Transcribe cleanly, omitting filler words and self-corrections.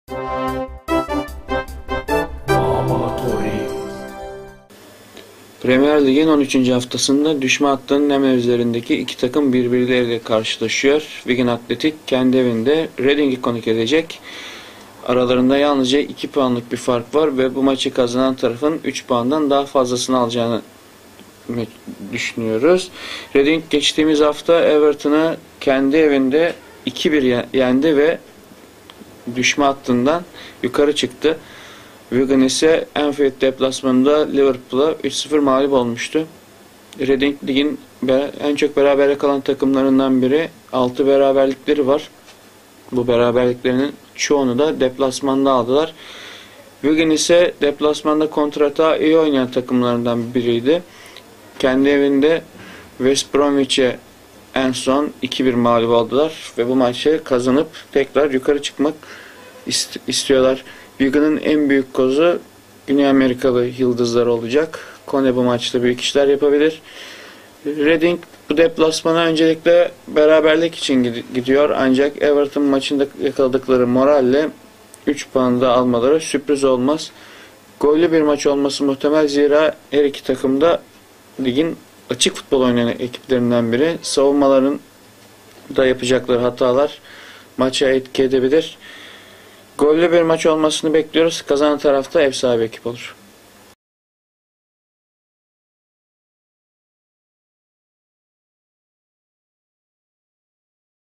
Premier Lig'in 13. haftasında düşme hattının hemen üzerindeki iki takım birbirleriyle karşılaşıyor. Wigan Athletic kendi evinde Reading'i konuk edecek. Aralarında yalnızca 2 puanlık bir fark var ve bu maçı kazanan tarafın 3 puandan daha fazlasını alacağını düşünüyoruz. Reading geçtiğimiz hafta Everton'ı kendi evinde 2-1 yendi ve düşme hattından yukarı çıktı. Wigan ise Anfield deplasmanında Liverpool'a 3-0 mağlup olmuştu. Reading ligin en çok berabere kalan takımlarından biri. 6 beraberlikleri var. Bu beraberliklerinin çoğunu da deplasmanda aldılar. Wigan ise deplasmanda kontrata iyi oynayan takımlarından biriydi. Kendi evinde West Bromwich'e en son 2-1 mağlup oldular ve bu maçı kazanıp tekrar yukarı çıkmak istiyorlar. Wigan'ın en büyük kozu Güney Amerikalı yıldızlar olacak. Kone bu maçta büyük işler yapabilir. Reading bu deplasmana öncelikle beraberlik için gidiyor. Ancak Everton maçında yakaladıkları moralle 3 puanı da almaları sürpriz olmaz. Gollü bir maç olması muhtemel, zira her iki takım da ligin açık futbol oynayan ekiplerinden biri. Savunmaların da yapacakları hatalar maça etki edebilir. Gollü bir maç olmasını bekliyoruz. Kazanan tarafta ev sahibi ekip olur.